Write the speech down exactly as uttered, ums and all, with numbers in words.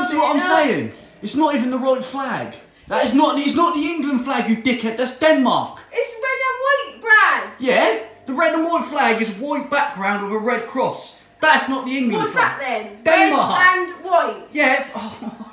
listen to what I'm saying. It's not even the right flag. That is not. It's not the England flag, you dickhead. That's Denmark. It's red and white, Brad. Yeah, the red and white flag is white background with a red cross. That's not the England What's flag. that then? Denmark. Red and white. Yeah. Oh.